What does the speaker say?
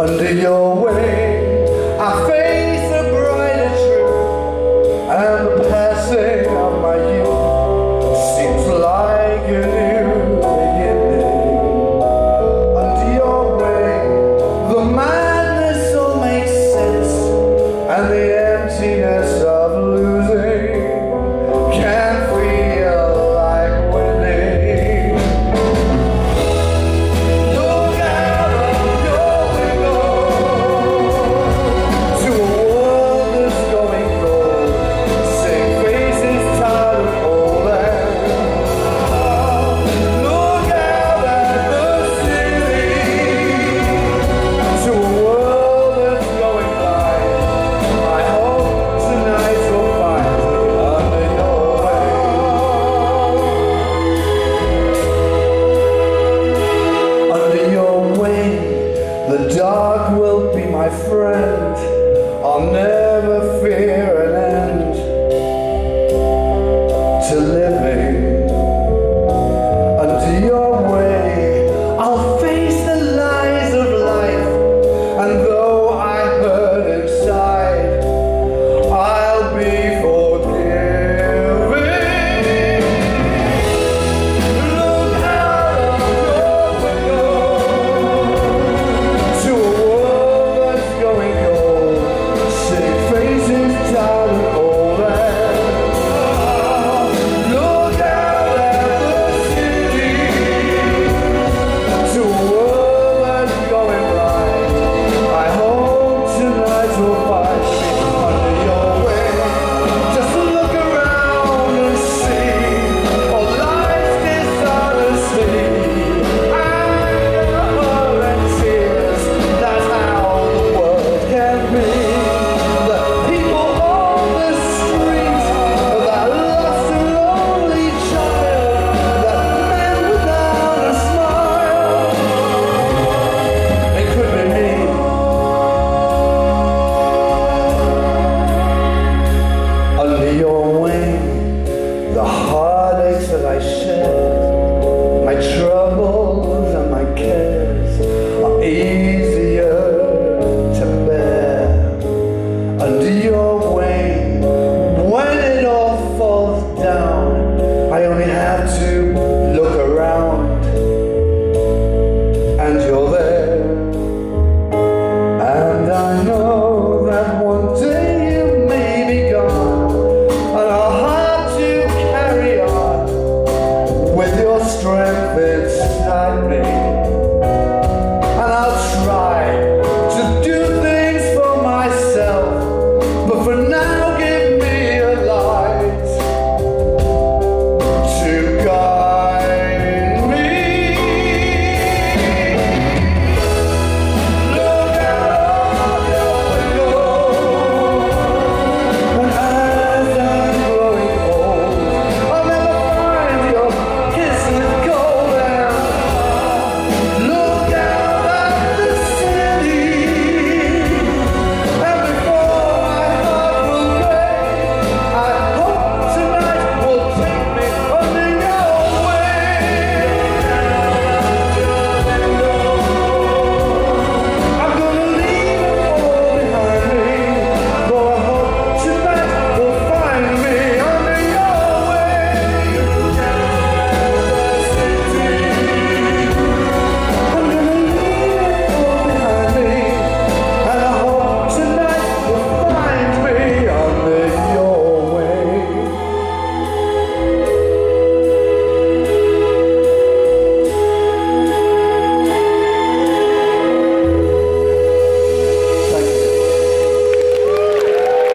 Under your wing, I face a brighter truth, and the passing of my youth seems like a new beginning. Under your wing, the madness all makes sense, and the emptiness of losing can feel like winning. Look out of your window to a world that's going cold. Sing faces tired of holding. Look out at the city to a world that's going blind. I hope tonight will find me under your wing. Under your wing, the dark will be my friend. I'll never fear